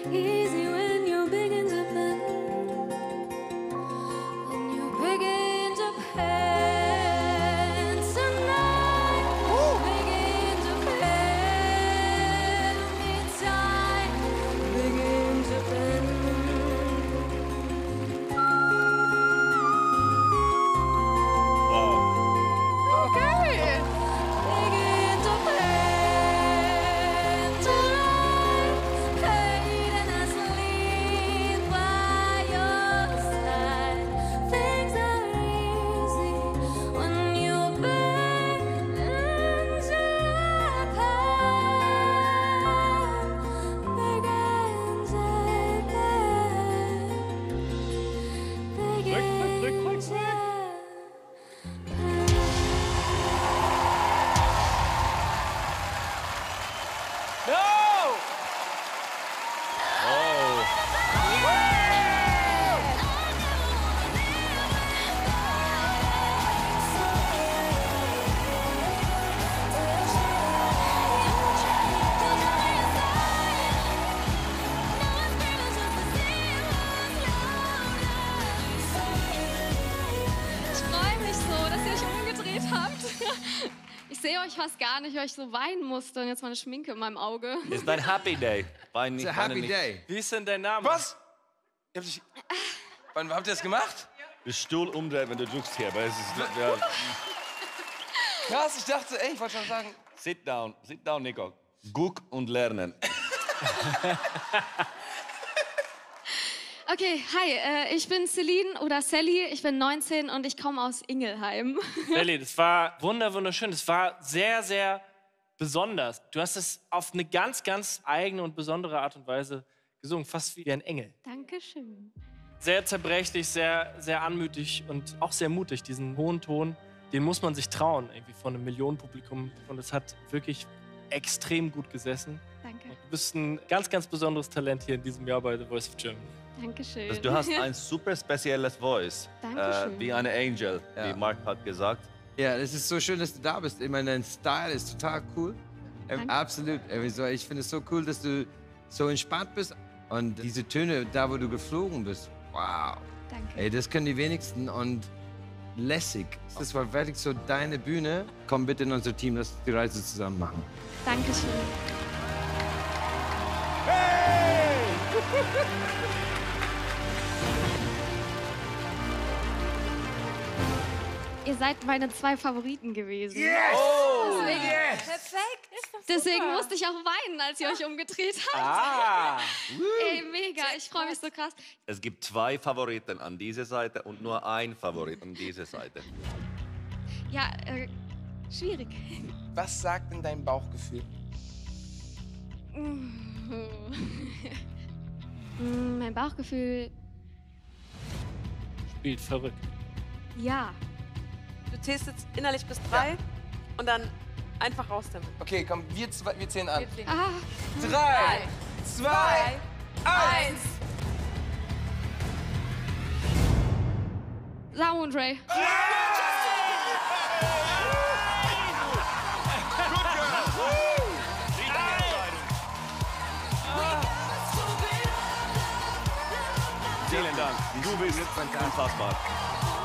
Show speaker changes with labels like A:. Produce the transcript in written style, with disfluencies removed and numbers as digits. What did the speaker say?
A: easy when you're big in Japan. When you're big in Japan tonight. Big in Japan. Midnight. Big in Japan.
B: Okay.
A: Big in Japan tonight. Hayden and sleep by your side. Things are easy when you're big in Japan. Big in Japan. Big in Japan.
C: No!
A: Ich freue mich so, dass ihr euch umgedreht habt. Ich sehe euch fast gar nicht, weil ich so weinen musste und jetzt meine Schminke in meinem Auge.
D: Ist dein Happy Day. Wein nicht,
E: It's a happy
D: nicht.
E: day.
C: Wie ist denn dein Name?
E: Was? Wann habt ihr das gemacht?
D: Den Stuhl umdrehen, wenn du drückst hier. Aber es ist, ja.
E: Krass, ich dachte, ey, ich wollte schon sagen.
D: Sit down, Nico. Guck und lernen.
A: Okay, hi, ich bin Celine oder Sally, ich bin 19 und ich komme aus Ingelheim.
C: Sally, das war wunderschön. Das war sehr, sehr besonders. Du hast es auf eine ganz, ganz eigene und besondere Art und Weise gesungen. Fast wie ein Engel.
A: Dankeschön.
C: Sehr zerbrechlich, sehr, sehr anmutig und auch sehr mutig. Diesen hohen Ton, den muss man sich trauen, irgendwie von einem Millionenpublikum. Und es hat wirklich extrem gut gesessen.
A: Danke.
C: Du bist ein ganz, ganz besonderes Talent hier in diesem Jahr bei The Voice of Germany.
A: Dankeschön.
D: Also du hast ein super spezielles Voice.
A: Dankeschön.
D: Wie eine Angel,
E: Ja.
D: wie Mark hat gesagt.
E: Ja, es ist so schön, dass du da bist. Ich meine, dein Style ist total cool.
A: Danke.
E: Absolut. Ich finde es so cool, dass du so entspannt bist. Und diese Töne, da wo du geflogen bist, wow.
A: Danke.
E: Ey, das können die wenigsten und lässig. Das war wirklich so deine Bühne. Komm bitte in unser Team, lass uns die Reise zusammen machen.
A: Dankeschön. Ihr seid meine 2 Favoriten gewesen. Deswegen,
B: Perfekt. Ist doch
A: deswegen
B: super.
A: musste ich auch weinen, als ihr euch umgedreht habt.
C: Ah!
A: Ey, mega, ich freue mich so krass.
D: Es gibt 2 Favoriten an dieser Seite und nur ein Favorit an dieser Seite.
A: Ja, schwierig.
F: Was sagt denn dein Bauchgefühl?
A: Mein Bauchgefühl,
C: Spielt verrückt.
A: ja.
B: Du zählst jetzt innerlich bis 3 und dann einfach raus damit.
F: Okay, komm, wir zählen an.
A: Ah,
F: 3, 2, 1.
A: Samo und Ray.
D: Vielen Dank. Du bist unfassbar.